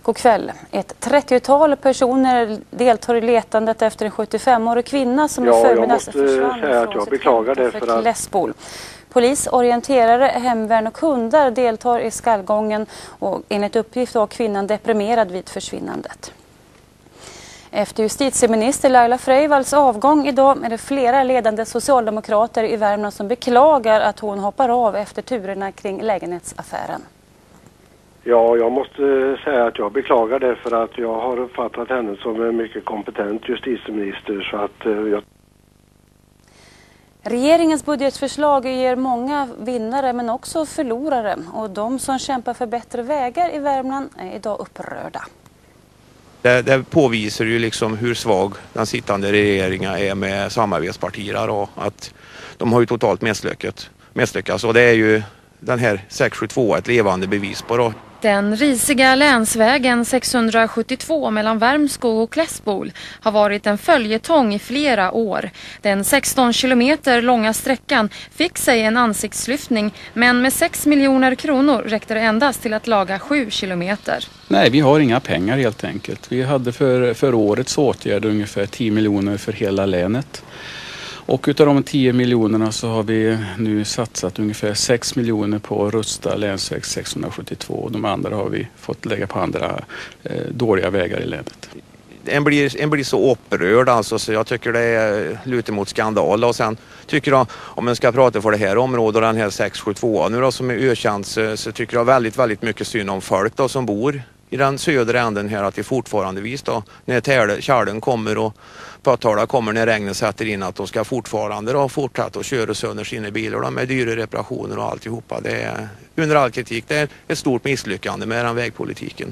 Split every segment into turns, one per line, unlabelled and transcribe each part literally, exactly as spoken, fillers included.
God kväll. Ett trettiotal personer deltar i letandet efter en sjuttiofemårig kvinna som
ja,
i förmiddags
försvann från
jag
sitt beklagar det
för
för att...
Klässbol. Polis, orienterare, hemvärn och hundar deltar i skallgången och enligt uppgift var kvinnan deprimerad vid försvinnandet. Efter justitieminister Laila Freivalds avgång idag är det flera ledande socialdemokrater i Värmland som beklagar att hon hoppar av efter turerna kring lägenhetsaffären.
Ja, jag måste säga att jag beklagar det för att jag har uppfattat henne som en mycket kompetent justitieminister så att eh, jag...
Regeringens budgetförslag ger många vinnare men också förlorare och de som kämpar för bättre vägar i Värmland är idag upprörda.
Det, det påvisar ju liksom hur svag den sittande regeringen är med samarbetspartier och att de har ju totalt misslyckats. misslyckats och det är ju den här sex sju två ett levande bevis på då.
Den risiga länsvägen sexhundrasjuttiotvå mellan Värmskog och Klässbol har varit en följetong i flera år. Den sexton kilometer långa sträckan fick sig en ansiktslyftning men med sex miljoner kronor räckte det endast till att laga sju kilometer.
Nej, vi har inga pengar helt enkelt. Vi hade för, för årets åtgärd ungefär tio miljoner för hela länet. Och utav de tio miljonerna så har vi nu satsat ungefär sex miljoner på att rusta länsväg sexhundrasjuttiotvå och de andra har vi fått lägga på andra eh, dåliga vägar i länet.
En blir, en blir så upprörd alltså så jag tycker det är lutar mot skandal och sen tycker jag om man ska prata för det här området och den här sex sju två nu då som är ökänd så, så tycker jag väldigt väldigt mycket synd om folk då som bor i den södra änden här att det fortfarande vis då när kärlen kommer och påtala kommer när regnet sätter in att de ska fortfarande då fortsätta att köra sönder sina bilar då, med dyra reparationer och alltihopa. Det är under all kritik. Det är ett stort misslyckande med den vägpolitiken.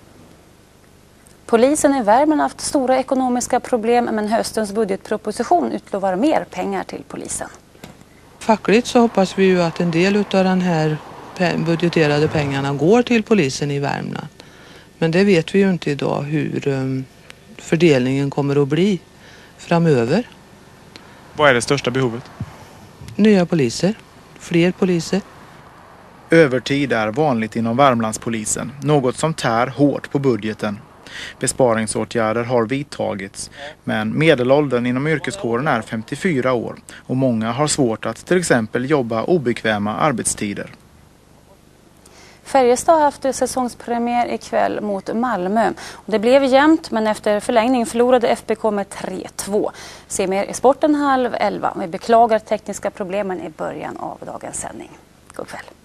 Polisen i Värmland har haft stora ekonomiska problem men höstens budgetproposition utlovar mer pengar till polisen.
Fackligt så hoppas vi ju att en del av den här budgeterade pengarna går till polisen i Värmland. Men det vet vi ju inte idag hur um, fördelningen kommer att bli framöver.
Vad är det största behovet?
Nya poliser, fler poliser.
Övertid är vanligt inom Värmlandspolisen, något som tär hårt på budgeten. Besparingsåtgärder har vidtagits, men medelåldern inom yrkeskåren är femtiofyra år och många har svårt att till exempel jobba obekväma arbetstider.
Färjestad har haft säsongspremiär ikväll mot Malmö. Det blev jämnt men efter förlängning förlorade F B K med tre två. Se mer i sporten halv elva. Vi beklagar tekniska problemen i början av dagens sändning. God kväll.